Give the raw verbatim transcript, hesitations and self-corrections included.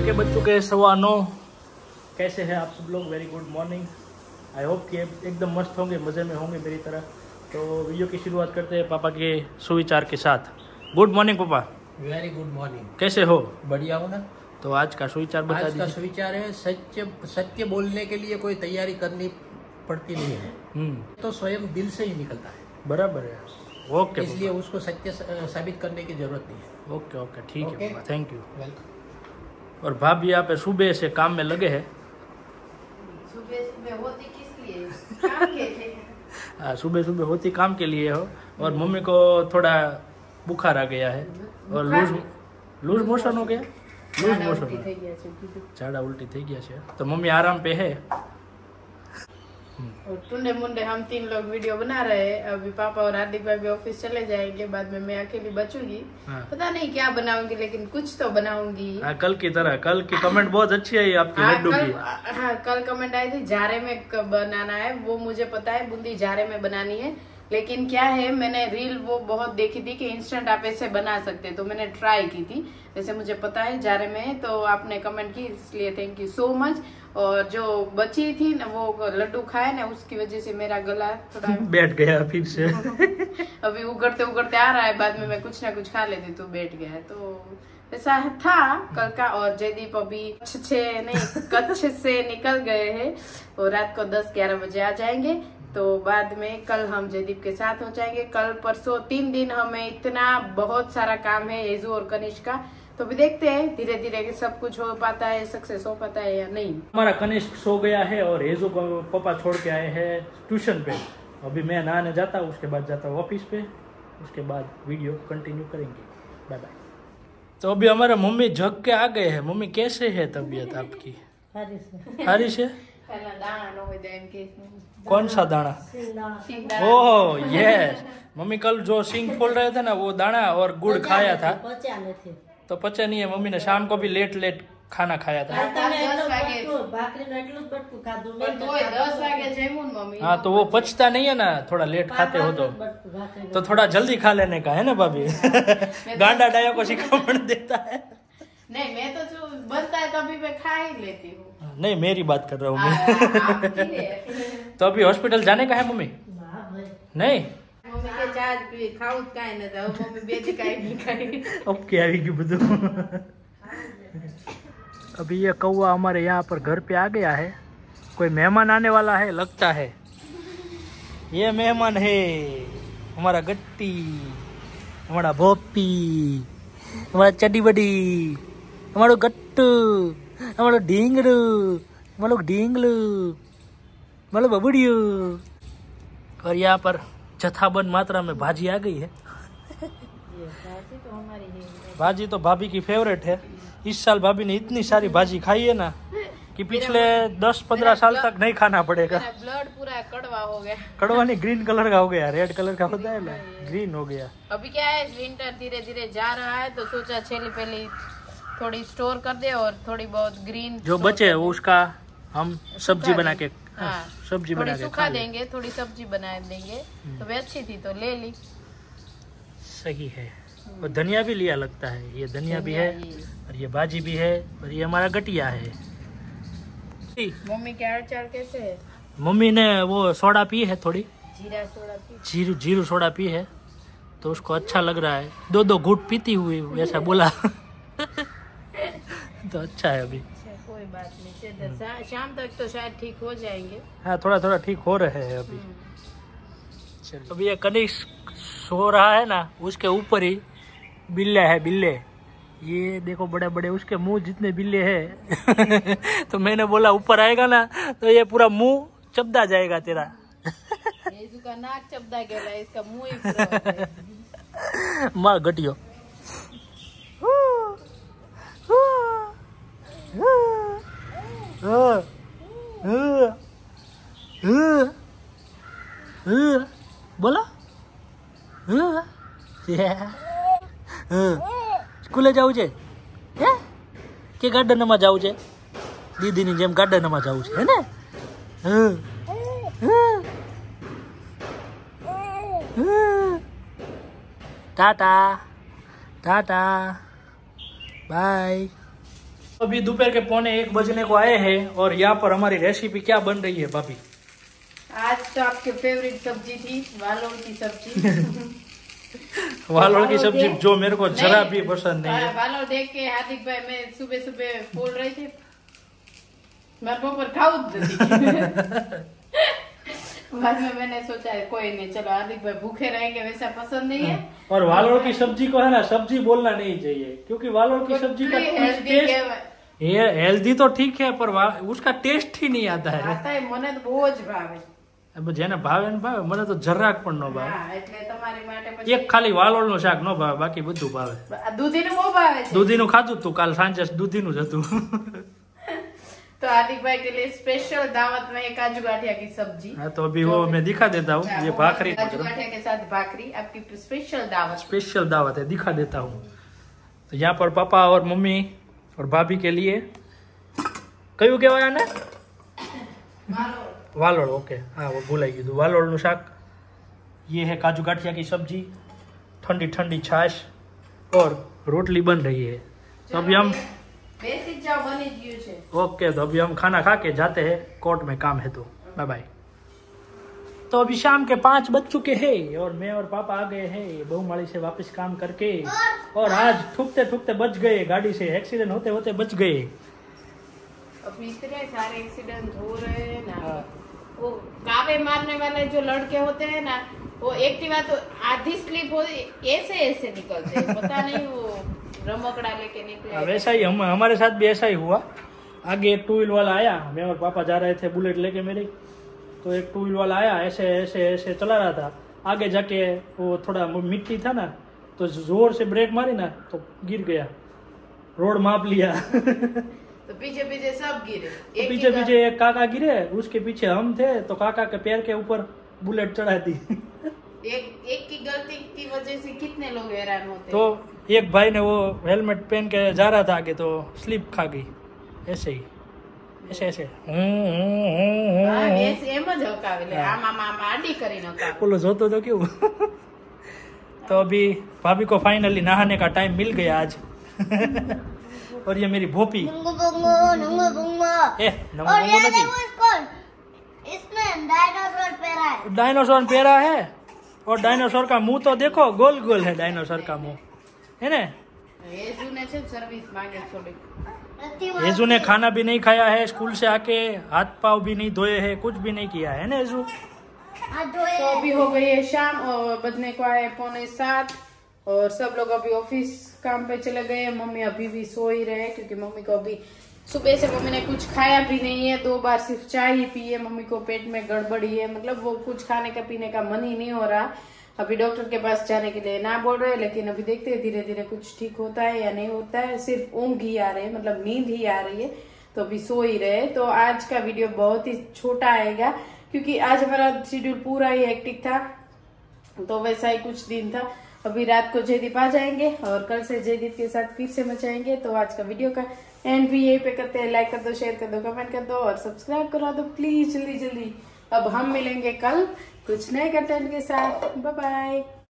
के बज चुके हैं सवा नौ। कैसे हैं आप सब लोग? Very good morning. I hope कि एकदम मस्त होंगे, मज़े में होंगे मेरी तरह। तो वीडियो की शुरुआत करते हैं पापा के सुविचार के साथ। गुड मॉर्निंग पापा। Very good morning. कैसे हो? बढ़िया हो ना। तो आज का सुविचार बता दीजिए। आज का सुविचार है, सत्य सत्य बोलने के लिए कोई तैयारी करनी पड़ती नहीं है, तो स्वयं दिल से ही निकलता है। बराबर है। ओके, इसलिए उसको सत्य साबित करने की जरूरत नहीं है। ओके ओके ठीक ओके? है, थैंक यू। वेलकम। और भाभी यहाँ पे सुबह से काम में लगे हैं। सुबह सुबह होती किस लिए? काम के लिए। हाँ, सुबह सुबह होती काम के लिए हो। और मम्मी को थोड़ा बुखार आ गया है और लूज लूज मोशन हो गया। लूज मोशन, झाड़ा उल्टी થઈ ગયા છે। तो मम्मी आराम पे है। और टुंडे मुंडे हम तीन लोग वीडियो बना रहे हैं। अभी पापा और हार्दिक भाई भी ऑफिस चले जाएंगे, बाद में मैं अकेली बचूंगी। हाँ। पता नहीं क्या बनाऊंगी, लेकिन कुछ तो बनाऊंगी। हाँ, कल की तरह। कल की कमेंट बहुत अच्छी आई आपकी हाँ, लड्डू कल, की। हाँ, कल कमेंट आई थी जारे में बनाना है, वो मुझे पता है, बूंदी जारे में बनानी है। लेकिन क्या है, मैंने रील वो बहुत देखी थी कि इंस्टेंट आप ऐसे बना सकते, तो मैंने ट्राई की थी। जैसे मुझे पता है जारे में, तो आपने कमेंट की, इसलिए थैंक यू सो मच। और जो बची थी ना वो लड्डू खाए ना, उसकी वजह से मेरा गला थोड़ा बैठ गया फिर से। अभी उगड़ते उगड़ते आ रहा है, बाद में मैं कुछ ना कुछ खा लेती तो बैठ गया है। तो ऐसा था कल का। और जयदीप अभी कच्छ से नहीं कच्छ से निकल गए हैं और रात को दस ग्यारह बजे आ जाएंगे। तो बाद में कल हम जयदीप के साथ हो जाएंगे। कल परसों तीन दिन हमें इतना बहुत सारा काम है येजू और कनिष्क का। तो भी देखते हैं धीरे धीरे सब कुछ हो पाता है, सक्सेस हो पाता है या नहीं। हमारा कनिष्क सो गया है और येजू को पापा छोड़ के आए हैं ट्यूशन पे। अभी मैं नहाने जाता हूँ, उसके बाद जाता हूँ ऑफिस पे। उसके बाद वीडियो कंटिन्यू करेंगे। Bye bye. तो अभी हमारे मम्मी जग के आ गए हैं। मम्मी कैसे है तबीयत आपकी? हारी से। कौन सा दाना? Oh yes. मम्मी कल जो सिंग खोल रहे थे ना, वो दाना और गुड़ खाया था, तो पचा नहीं है। मम्मी ने शाम को भी लेट लेट खाना खाया था। हाँ, तो वो पचता नहीं है ना, थोड़ा लेट खाते हो तो तो थोड़ा जल्दी खा लेने का है ना भाभी। गांडा डाया को शिखामण देता है। नहीं, मैं तो जो बनता है तभी मैं खा ही लेती हूँ। नहीं, मेरी बात कर रहा हूँ मैं। तो अभी हॉस्पिटल जाने का है मम्मी? नहीं, मम्मी के चार्ज भी खाऊं काई न जाओ, मम्मी बेच काई नहीं खाई। अब क्या आएगी બધું। अभी ये कौवा हमारे यहाँ पर घर पे आ गया है। कोई मेहमान आने वाला है लगता है। ये मेहमान है हमारा गट्टी, हमारा भोपी, हमारा चड्डी बडी, हमारो गट्टू, हमारो ढींगड़ू, हमारो ढींगलू, हमारो बबुड़ियो। और यहाँ पर जथाबंद मात्रा में भाजी आ गई है। भाजी तो भाभी की फेवरेट है। इस साल भाभी ने इतनी सारी भाजी खाई है ना कि पिछले दस पंद्रह साल तक नहीं खाना पड़ेगा। ब्लड पूरा कड़वा हो गया। कड़वा नहीं, ग्रीन कलर का हो गया। रेड कलर का होता है ना, ग्रीन हो गया। अभी क्या है, विंटर धीरे धीरे जा रहा है, तो सोचा छेली पहले थोड़ी स्टोर कर दे और थोड़ी बहुत ग्रीन जो बचे वो उसका हम सब्जी बना के, हाँ, सब्जी बना के सुखा देंगे, थोड़ी सब्जी बना देंगे। तो वे अच्छी थी तो ले ली। सही है। और धनिया भी लिया लगता है। ये धनिया भी है और ये भाजी भी है और ये हमारा गटिया है। मम्मी के हालचाल कैसे है? मम्मी ने वो सोडा पी है, थोड़ी जीरा सोडा पी, जीरू जीरू सोडा पी है, तो उसको अच्छा लग रहा है। दो दो घूट पीती हुई वैसा बोला। तो अच्छा है अभी। अच्छा, कोई बात नहीं, शाम तक तो शायद ठीक हो जाएंगे। हाँ, थोड़ा थोड़ा ठीक हो रहे हैं अभी। चलो, अभी ये कनिष्क सो रहा है ना, उसके ऊपर ही बिल्ले है। बिल्ले ये देखो, बड़े बड़े उसके मुंह जितने बिल्ले हैं। तो मैंने बोला ऊपर आएगा ना तो ये पूरा मुंह चबदा जाएगा तेरा। येजू का नाक चबदा गया, इसका मुंह ही पूरा। माँ गटियो। बोला સ્કૂલે જવું છે હે કે ગાર્ડનમાં જવું છે? દીદીની જેમ ગાર્ડનમાં જવું છે હે ને? Tata tata bye. अभी दोपहर के पौने एक बजने को आए हैं और यहाँ पर हमारी रेसिपी क्या बन रही है भाभी? आज तो आपकी फेवरेट सब्जी थी वालोड़ की सब्जी। वालोड़ की सब्जी जो मेरे को जरा भी पसंद नहीं है। वालोड़ देख के हार्दिक भाई मैं सुबह सुबह बोल रहे थे मैं पर खाऊ बाद में मैंने सोचा है कोई नहीं, चलो हार्दिक भाई भूखे रहेंगे वैसा पसंद नहीं है। और वालोड़ की सब्जी को है ना सब्जी बोलना नहीं चाहिए, क्योंकि वालोड़ की सब्जी का टेस्ट ये हेल्दी तो ठीक है पर उसका टेस्ट ही नहीं आता है। आता है મને તો બહુ જ ભાવે। अब જેને ભાવે ને ભાવે, મને તો જરાક પણ ન ભાવે। હા એટલે તમારી માટે પછી એક ખાલી વાલોળનું શાક ન ભાવે, બાકી બધું ભાવે। દૂધીનું બહુ ભાવે છે। દૂધીનું ખાધું તું કાલ સાંજે, દૂધીનું જ હતું। तो हार्दिक भाई के लिए स्पेशल दावत में काजू गाठिया की सब्जी। हाँ तो अभी वो मैं दिखा देता हूँ, ये भाखरी काजू गाठिया के साथ भाखरी आपकी स्पेशल दावत। स्पेशल दावत है, दिखा देता हूँ। तो यहाँ पर पापा और मम्मी और भाभी के लिए कયું કહેવાય ને वालोड़, ओके हाँ वो भूल गई थी। वालोड़ નું શાક, ये है काजू गाठिया की सब्जी, ठंडी ठंडी छाछ और रोटली बन रही है। तो अभी हम बेसिक चाव बनी गયું છે। ओके तो अभी हम खाना खा के जाते हैं, कोर्ट में काम है तो बाय बाय। तो अभी शाम के पाँच बज चुके हैं और मैं और पापा आ गए हैं बहुमाली से वापस काम करके, और आज ठुकते ठुकते बच गए, गाड़ी से एक्सीडेंट होते होते बच गए। अभी इतने सारे एक्सीडेंट हो रहे हैं ना, वो कावे मारने वाले जो लड़के होते हैं ना, वो एक्टिवा तो आधी स्लिप हो ऐसे ऐसे निकलते हैं, पता नहीं वो रमकड़ा लेके निकले। वैसा ही हम हमारे साथ भी ऐसा ही हुआ। आगे एक टू व्हील वाला आया, मैं और पापा जा रहे थे बुलेट लेके मेरी, तो एक टू व्हील वाला आया, ऐसे ऐसे ऐसे चला रहा था। आगे जाके वो थोड़ा मिट्टी था ना, तो जोर से ब्रेक मारी ना तो गिर गया, रोड माप लिया। तो पीछे पीछे सब गिरे, तो पीछे पीछे एक काका गिरे, उसके पीछे हम थे, तो काका के पैर के ऊपर बुलेट चढ़ा दी। एक एक की गलती की वजह से कितने लोग हैरान होते। तो एक भाई ने वो हेलमेट पहन के जा रहा था आगे, तो स्लिप खा गई, ऐसे ही ऐसे ऐसे बोलो जोतो तो क्यों। तो अभी भाभी को फाइनली नहाने का टाइम मिल गया आज। और ये मेरी भोपी ए, इसमें डायनासोर पैरा है। डायनासोर पैरा है, और डायनासोर का मुंह तो देखो, गोल गोल है डायनासोर का मुंह, है ना। येजू ने खाना भी नहीं खाया है, स्कूल से आके हाथ पाव भी नहीं धोए है, कुछ भी नहीं किया है ना येजू। तो अभी हो गई है शाम और बजने को आए पौने सात, और सब लोग अभी ऑफिस काम पे चले गए। मम्मी अभी भी सो ही रहे, क्योंकि मम्मी को अभी सुबह से मम्मी ने कुछ खाया भी नहीं है, दो बार सिर्फ चाय ही पी है। मम्मी को पेट में गड़बड़ी है, मतलब वो कुछ खाने का पीने का मन ही नहीं हो रहा। अभी डॉक्टर के पास जाने के लिए ना बोल रहे, लेकिन अभी देखते हैं धीरे धीरे कुछ ठीक होता है या नहीं होता है। सिर्फ ऊँघ ही आ रही है, मतलब नींद ही आ रही है, तो अभी सो ही रहे। तो आज का वीडियो बहुत ही छोटा आएगा, क्योंकि आज हमारा शेड्यूल पूरा ही हेक्टिक था, तो वैसा ही कुछ दिन था। अभी रात को जयदीप आ जाएंगे और कल से जयदीप के साथ फिर से मचाएंगे। तो आज का वीडियो का एंड भी यही पे करते हैं। लाइक कर दो, शेयर कर दो, कमेंट कर दो और सब्सक्राइब करा दो प्लीज जल्दी जल्दी। अब हम मिलेंगे कल कुछ नए कंटेंट के साथ। Bye bye.